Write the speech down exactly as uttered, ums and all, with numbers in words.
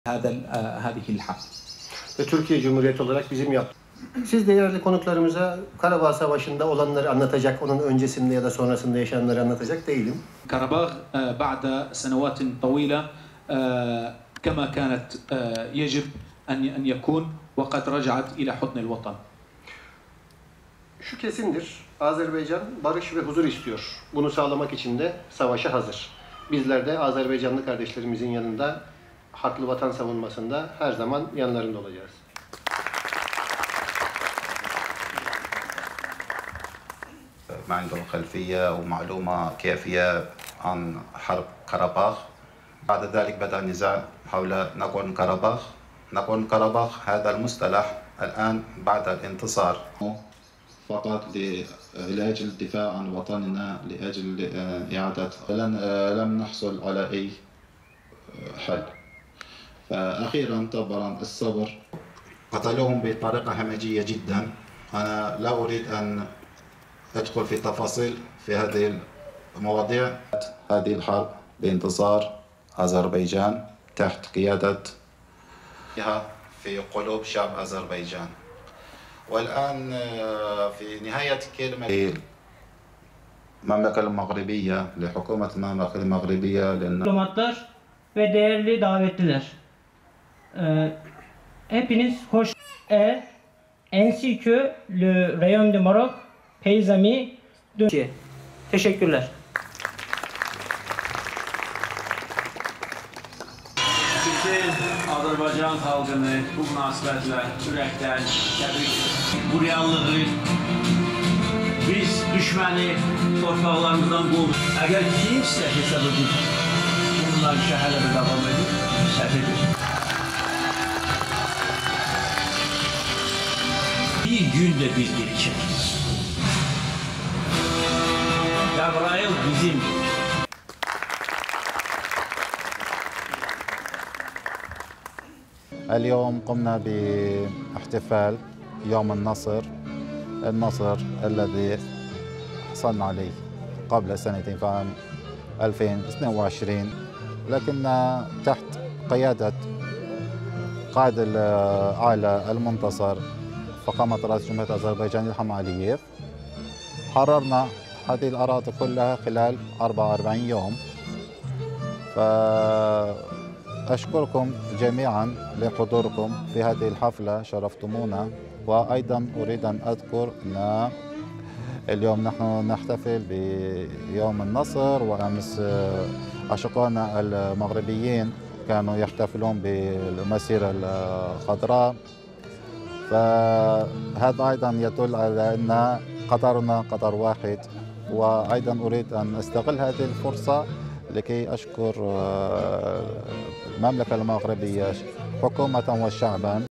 هذا هذه الحرب. Ve Türkiye Cumhuriyeti olarak bizim yap. Siz değerli konuklarımıza Karabağ Savaşı'nda olanları anlatacak, onun öncesinde ya da sonrasında yaşananları anlatacak değilim. Karabağ بعد سنوات طويلة كما كانت يجب أن أن يكون وقد رجعت إلى حضن الوطن. Şu kesindir. Azerbaycan barış ve huzur istiyor. Bunu sağlamak için de savaşa hazır. Bizler de Azerbaycanlı kardeşlerimizin yanında haklı vatan savunmasında her zaman yanlarında olacağız. ما عنده خلفية ومعلومة كافية عن حرب قرباخ. بعد ذلك بدأ النزاع حول ناغورنو قرباخ. ناغورنو قرباخ هذا المصطلح الآن بعد الانتصار فقط لأجل الدفاع عن وطننا لأجل إعادة لن لم نحصل على أي حل. فأخيرا طبعا الصبر قتلوهم بطريقة همجية جدا. أنا لا أريد أن أدخل في تفاصيل في هذه المواضيع. هذه الحرب بانتصار أذربيجان تحت قيادة في قلوب شعب أذربيجان. والآن في نهاية كلمة المملكة المغربية لحكومة المملكة المغربية لأن diplomatlar ve değerli davetliler. Ee, hepiniz hoş. E, ainsi que le Royaume de Maroc, pays amis de... Teşekkürler. Bütün Azerbaycan halkını bu münasibətle ürəkdən təbrik edirəm. Bu reallığı biz düşməni torpaqlarımızdan qovur. Əgər kimsə hesab edir, bunlar şəhərlərə davam edir, səhv edir. Bir gün de biz birikiriz. Cəbrayıl bizimdir. اليوم قمنا باحتفال يوم النصر النصر الذي حصلنا عليه قبل سنتين في عام ألفين واثنين وعشرين، لكن تحت قيادة قائد الأعلى المنتصر فخامة رئيس جمهورية أذربيجان إلهام علييف حررنا هذه الأراضي كلها خلال أربعة وأربعين يوم. فأشكركم جميعا لحضوركم في هذه الحفلة، شرفتمونا. وأيضا أريد أن أذكر أن اليوم نحن نحتفل بيوم النصر، وأمس أشقائنا المغربيين كانوا يحتفلون بالمسيرة الخضراء. فهذا أيضا يدل على أن قطرنا قطر واحد. وأيضا أريد أن أستغل هذه الفرصة لكي أشكر المملكة المغربية حكومة وشعبا.